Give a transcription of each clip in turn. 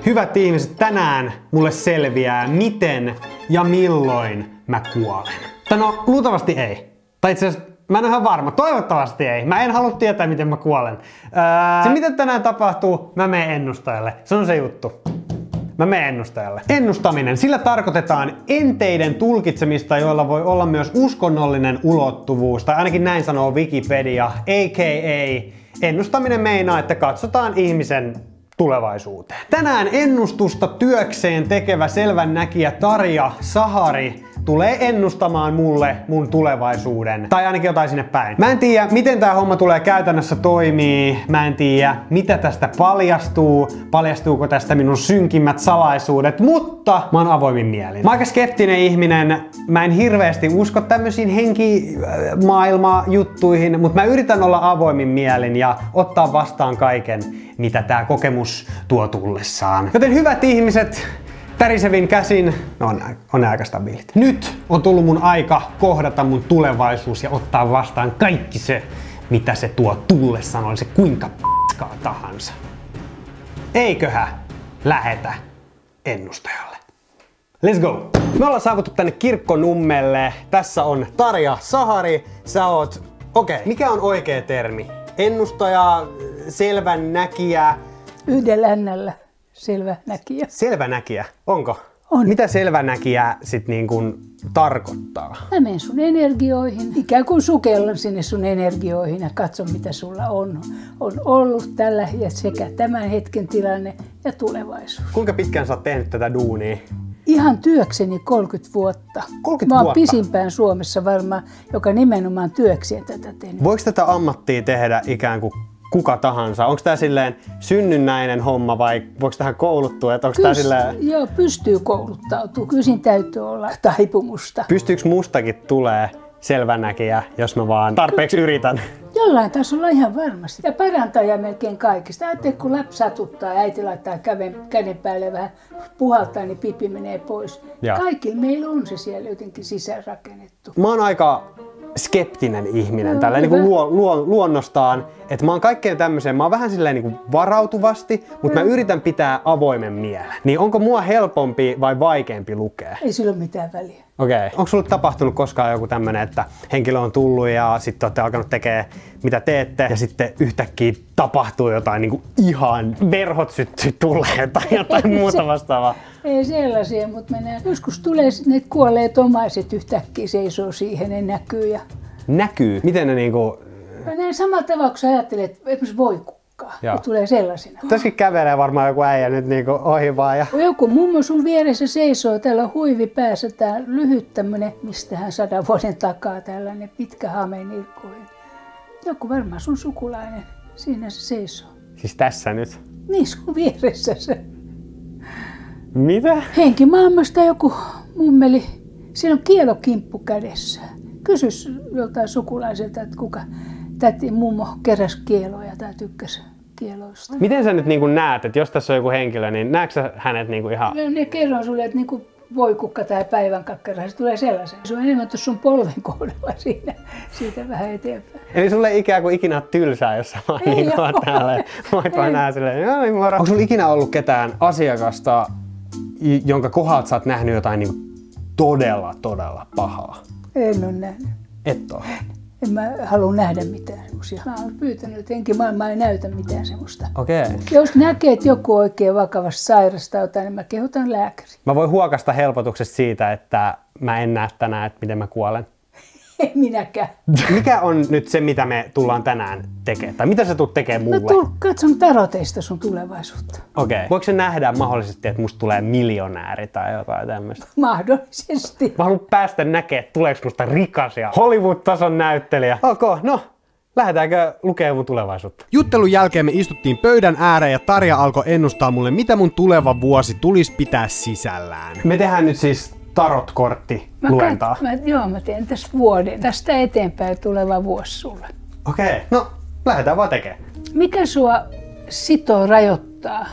Hyvät ihmiset, tänään mulle selviää, miten ja milloin mä kuolen. Tai no, luultavasti ei. Tai itse asiassa, mä en ole ihan varma. Toivottavasti ei. Mä en halua tietää, miten mä kuolen. Se, mitä tänään tapahtuu, mä menen ennustajalle. Se on se juttu. Mä menen ennustajalle. Ennustaminen. Sillä tarkoitetaan enteiden tulkitsemista, joilla voi olla myös uskonnollinen ulottuvuus. Tai ainakin näin sanoo Wikipedia. A.k.a. ennustaminen meinaa, että katsotaan ihmisen tulevaisuuteen. Tänään ennustusta työkseen tekevä selvännäkijä Tarja Sahari tulee ennustamaan mulle mun tulevaisuuden. Tai ainakin jotain sinne päin. Mä en tiedä, miten tää homma tulee käytännössä toimii. Mä en tiedä, mitä tästä paljastuu. Paljastuuko tästä minun synkimmät salaisuudet. Mutta mä oon avoimin mielin. Mä oon aika skeptinen ihminen. Mä en hirveästi usko tämmöisiin henkimaailma-juttuihin. Mutta mä yritän olla avoimin mielin ja ottaa vastaan kaiken, mitä tää kokemus tuo tullessaan. Joten hyvät ihmiset, tärisevin käsin, on aika stabiilit. Nyt on tullut mun aika kohdata mun tulevaisuus ja ottaa vastaan kaikki se, mitä se tuo tullessaan, oli se kuinka p***skaa tahansa. Eiköhän lähetä ennustajalle. Let's go! Me ollaan saavuttu tänne Kirkkonummelle. Tässä on Tarja Sahari. Sä oot... Okei, mikä on oikea termi? Ennustaja, selvännäkijä... Yhdellä N:llä. Selvänäkijä. Selvänäkijä, onko? On. Mitä selvänäkijä sit niin kuin tarkoittaa? Mä menen sun energioihin, ikään kuin sukellan sinne sun energioihin ja katson mitä sulla on ollut tällä ja sekä tämän hetken tilanne ja tulevaisuus. Kuinka pitkään sä oot tehnyt tätä duunia? Ihan työkseni 30 vuotta. 30 Mä oon vuotta? Pisimpään Suomessa varmaan, joka nimenomaan työkseen tätä tehnyt. Voiko tätä ammattia tehdä ikään kuin kuka tahansa? Onko tää silleen synnynnäinen homma vai voiko tähän kouluttua? Onko tää silleen... Joo, pystyy kouluttautumaan. Kyllä siinä täytyy olla taipumusta. Pystyykö mustakin tulee selvänäkijä, jos mä vaan tarpeeksi yritän? Jollain tasolla ihan varmasti. Ja parantaja melkein kaikista. Ajattelee, kun lapsi satuttaa ja äiti laittaa käden päälle vähän puhaltaa, niin pipi menee pois. Ja. Kaikilla meillä on se siellä jotenkin sisäänrakennettu. Mä oon aika skeptinen ihminen tällä niin kuin luonnostaan, että mä oon kaikkeen tämmöiseen, mä oon vähän silleen niin kuin varautuvasti, mutta mä yritän pitää avoimen mielen. Niin onko mua helpompi vai vaikeampi lukea? Ei sillä ole mitään väliä. Okei. Onko sulle tapahtunut koskaan joku tämmönen, että henkilö on tullut ja sitten olette alkanut tekemään mitä teette ja sitten yhtäkkiä tapahtuu jotain niin kuin ihan verhot syttyy tulee tai jotain muuta vastaavaa? Ei sellaisia, mutta joskus tulee ne kuolleet omaiset yhtäkkiä seisoo siihen, ne näkyy. Ja... Näkyy? Miten ne niinku... Mä näen samalla tavalla, kun sä ajattelet, että esimerkiksi voikukkaa, ne tulee sellaisina. Tässäkin kävelee varmaan joku äijä nyt niinku ohi vaan. Ja... Joku mummo sun vieressä seisoo, täällä on huivi päässä, tää lyhyt tämmönen, mistähän 100 vuoden takaa tällainen pitkä hame nilkkoihin. Joku varmaan sun sukulainen, siinä se seisoo. Siis tässä nyt? Niin, sun vieressä se. Mitä? Henkimaailmasta joku mummeli, siinä on kielokimppu kädessä. Kysy joltain sukulaiselta, että kuka täti mummo keräsi kieloja tai tykkäsi kieloista. Miten sä nyt niin kuin näet, että jos tässä on joku henkilö, niin näetkö sä hänet niin kuin ihan... Ne kerron sulle, että niin kuin voikukka tai päivänkakkara, se tulee sellaisen. Se on enemmän tuossa sun polven kohdalla siinä, siitä vähän eteenpäin. Eli sulle ei ikään kuin ikinä ole tylsää, jos sä vaan niin kuin oot täällä. Voit vaan nähdä silleen, no niin moro. Onko sulla ikinä ollut ketään asiakasta, jonka kohdalta sä oot nähnyt jotain niin todella pahaa? En ole nähnyt. Et ole? En mä halua nähdä mitään semmosia. Mä oon pyytänyt, että henkimaailma ei näytä mitään semmoista. Okei. Jos näkee, että joku oikein vakavasti sairastaa jotain, niin mä kehotan lääkäriin. Mä voin huokasta helpotuksesta siitä, että mä en näe tänään, että miten mä kuolen. Ei minäkään. Mikä on nyt se, mitä me tullaan tänään tekemään? Tai mitä sä tulet tekemään mulle? Mä katson taroteista sun tulevaisuutta. Okei. Voiko se nähdä mahdollisesti, että musta tulee miljonääri tai jotain tämmöistä? Mahdollisesti. Mä haluan päästä näkemään, että tuleeko musta rikas ja Hollywood-tason näyttelijä. No. Lähdetäänkö lukemaan mun tulevaisuutta? Juttelun jälkeen me istuttiin pöydän ääreen ja Tarja alkoi ennustaa mulle, mitä mun tuleva vuosi tulisi pitää sisällään. Me tehdään nyt siis tarotkortti luentaa. Mä teen tässä vuoden. Tästä eteenpäin tuleva vuosi sulle. Okei. No lähdetään vaan tekemään. Mikä sua sitoo, rajoittaa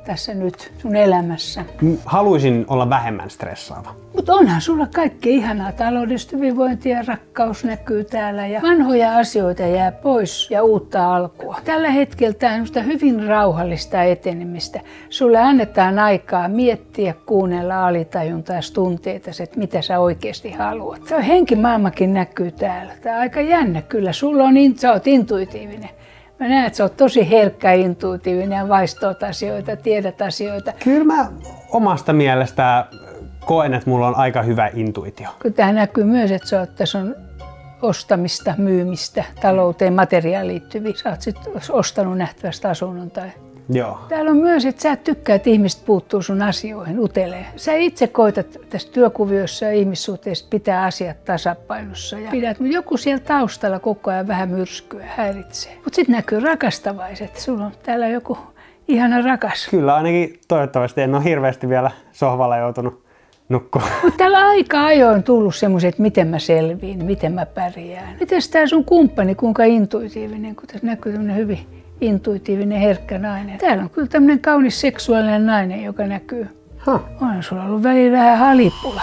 tässä nyt sun elämässä. Haluaisin olla vähemmän stressaava. Mutta onhan sulla kaikki ihanaa. Taloudellista hyvinvointia ja rakkaus näkyy täällä ja vanhoja asioita jää pois ja uutta alkua. Tällä hetkellä tämä on hyvin rauhallista etenemistä. Sulle annetaan aikaa miettiä, kuunnella alitajuntaa tunteita, että mitä sä oikeasti haluat. Tuo henkimaailmakin näkyy täällä. Tämä on aika jännä kyllä. Sä oot intuitiivinen. Mä näen, että sä oot tosi herkkä, intuitiivinen ja vaistot asioita, tiedät asioita. Kyllä mä omasta mielestä koen, että mulla on aika hyvä intuitio. Tämä näkyy myös, että tässä on ostamista, myymistä, talouteen, materiaaliin liittyviä. Sä oot sitten ostanut nähtävästi asunnon tai... Joo. Täällä on myös, että sä et tykkää, että ihmiset puuttuu sun asioihin, utelee. Sä itse koetat tässä työkuviossa ja ihmissuhteessa pitää asiat tasapainossa ja pidät, mutta joku siellä taustalla koko ajan vähän myrskyä, häiritsee. Mutta sitten näkyy rakastavaiset. Sulla on täällä joku ihana rakas. Kyllä ainakin toivottavasti en ole hirveästi vielä sohvalla joutunut nukkumaan. Mutta täällä aika ajoin on tullut semmoiset, että miten mä selviin, miten mä pärjään. Mites tää sun kumppani, kuinka intuitiivinen, kun tässä näkyy tämmönen hyvin intuitiivinen, herkkä nainen. Täällä on kyllä tämmönen kaunis seksuaalinen nainen, joka näkyy. On sulla ollut välillä vähän halipula.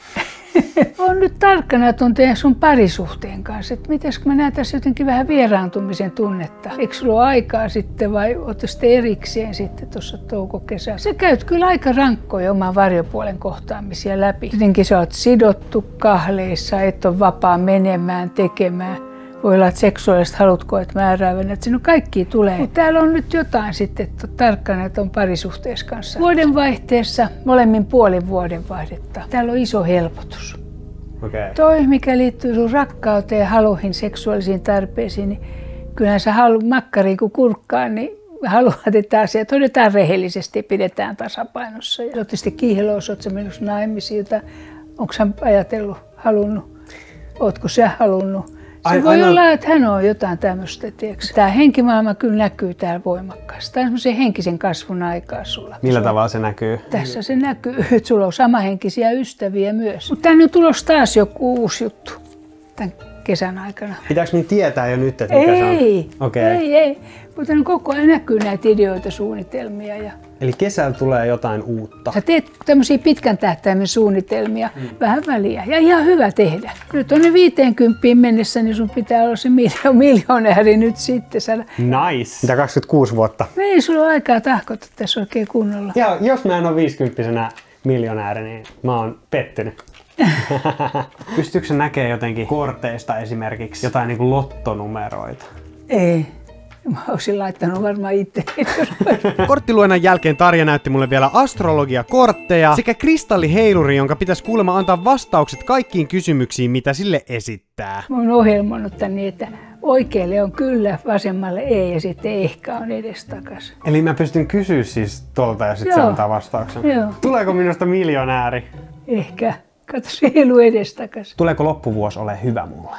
On nyt tarkkana tuon sun parisuhteen kanssa, että mitäs mä näen tässä jotenkin vähän vieraantumisen tunnetta. Eikö sulla ole aikaa sitten vai ootte sitten erikseen sitten tuossa touko-kesässä? Sä käyt kyllä aika rankkoja oman varjopuolen kohtaamisia läpi. Jotenkin sä oot sidottu kahleissa, et ole vapaa menemään, tekemään. Voi olla, että seksuaalista halutko, että määräävän, että sinun kaikki tulee. Mutta täällä on nyt jotain sitten, että on tarkkana, että on parisuhteessa kanssa. Vuodenvaihteessa molemmin puolin vuodenvaihdetta. Täällä on iso helpotus. Okay. Toi, mikä liittyy sun rakkauteen ja haluihin, seksuaalisiin tarpeisiin, niin kyllähän sä haluat makkariin kuin kurkkaan, niin haluat, että asiat hoidetaan rehellisesti ja pidetään tasapainossa. Ja tietysti kiiheloissa, ootko sä menossa naimisiin, onko sä ajatellut, halunnut, ootko sä halunnut? Se voi olla, että hän on jotain tämmöistä, tiedätkö? Tämä henkimaailma kyllä näkyy täällä voimakkaasti. Tämä on semmoisen henkisen kasvun aikaa sulla. Millä tavalla se näkyy? Tässä se näkyy, että sulla on samahenkisiä ystäviä myös. Mutta tänne on tulossa taas joku uusi juttu tämän kesän aikana. Pitääkö mun tietää jo nyt, että mikä se on? Okay. Ei. Mutta koko ajan näkyy näitä ideoita, suunnitelmia. Eli kesällä tulee jotain uutta. Sä teet tämmöisiä pitkän tähtäimen suunnitelmia, vähän väliä ja ihan hyvä tehdä. Nyt on ne 50 mennessä, niin sun pitää olla se miljonääri nyt sitten. Nice. Mitä 26 vuotta? Ei sulla ole aikaa tahkota tässä oikein kunnolla. Ja jos mä en ole 50-vuotiaana miljonääri, niin mä oon pettynyt. Pystyykö sä näkemään jotenkin korteista esimerkiksi jotain niin kuin lottonumeroita? Ei. Mä olisin laittanut varmaan itse. Korttiluennan jälkeen Tarja näytti mulle vielä astrologiakortteja sekä kristalliheiluri, jonka pitäisi kuulemma antaa vastaukset kaikkiin kysymyksiin, mitä sille esittää. Mä oon ohjelmoinut tän niin, että oikealle on kyllä, vasemmalle ei ja sitten ehkä on edestakas. Eli mä pystyn kysyä siis tuolta ja sitten se antaa vastauksen? Joo. Tuleeko minusta miljonääri? Ehkä. Kato, se heilu edestakas. Tuleeko loppuvuosi ole hyvä mulle?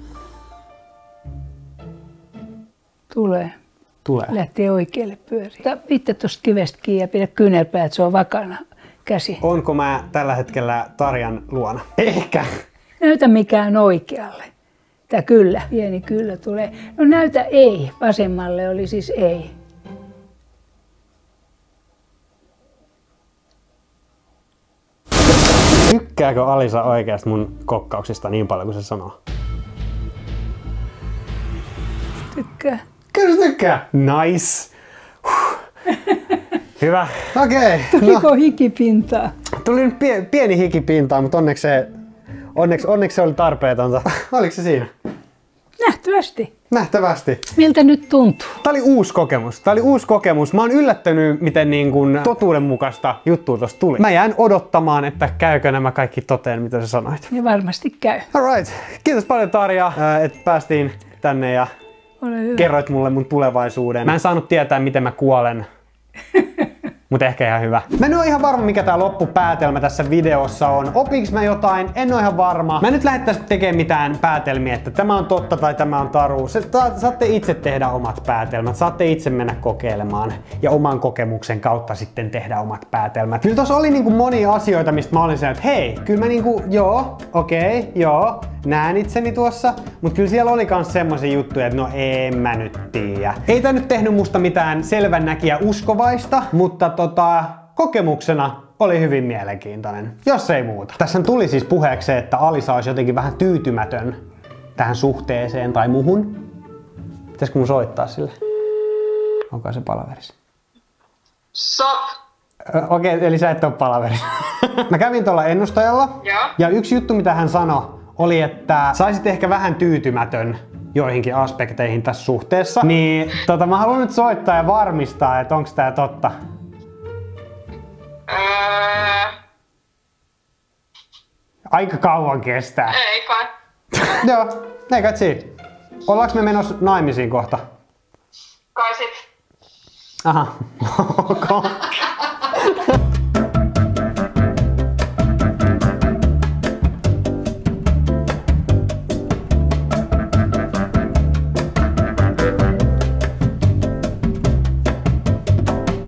Tulee. Lähtee oikealle pyöriin. Itse tuosta kivestä kiinni ja pidä kyynärpää, että se on vakana käsi. Onko mä tällä hetkellä Tarjan luona? Ehkä. Näytä mikään oikealle. Tää kyllä, pieni kyllä tulee. No näytä ei. Vasemmalle oli siis ei. Tykkääkö Alisa oikeasti mun kokkauksista niin paljon kuin se sanoo? Tykkää. Kyllä se tykkää. Nice. Hyvä. Okei. Tuliko hikipintaa? Tuli nyt pieni hikipintaa, mutta onneksi se oli tarpeetonta. Oliko se siinä? Nähtävästi. Miltä nyt tuntuu? Tää oli uusi kokemus. Mä oon yllättynyt, miten niin kun totuudenmukaista juttua tosta tuli. Mä jään odottamaan, että käykö nämä kaikki toteen, mitä sä sanoit. Ja varmasti käy. Alright. Kiitos paljon Tarja, että päästiin tänne ja kerroit mulle mun tulevaisuuden. Mä en saanut tietää, miten mä kuolen. Mutta ehkä ihan hyvä. Mä en oo ihan varma, mikä tää loppupäätelmä tässä videossa on. Opinks mä jotain? En oo ihan varma. Mä en nyt lähdettäis tekemään mitään päätelmiä, että tämä on totta tai tämä on taru. Saatte itse tehdä omat päätelmät. Saatte itse mennä kokeilemaan ja oman kokemuksen kautta sitten tehdä omat päätelmät. Kyllä tossa oli niinku monia asioita, mistä mä olin sen, että hei, kyllä mä niinku, joo, okei, joo. näen itseni tuossa, mutta kyllä siellä oli kans semmosia juttuja, että no en mä nyt tiedä. Ei tää nyt tehnyt musta mitään selvännäkiä uskovaista, mutta kokemuksena oli hyvin mielenkiintoinen, jos ei muuta. Tässä tuli siis puheeksi se, että Alisa olisi jotenkin vähän tyytymätön tähän suhteeseen tai muhun. Pitäisikö mun soittaa sille? Onko se palaverissa? Sop. Okei, eli sä et oo palaverissa. Mä kävin tuolla ennustajalla. Ja yksi juttu, mitä hän sanoi, oli, että saisit ehkä vähän tyytymätön joihinkin aspekteihin tässä suhteessa. Niin mä haluan nyt soittaa ja varmistaa, että onko tää totta. Aika kauan kestää. Ei kai. Joo, ei kai siinä. Ollaanko me menossa naimisiin kohta? Kai sit. Aha, ok.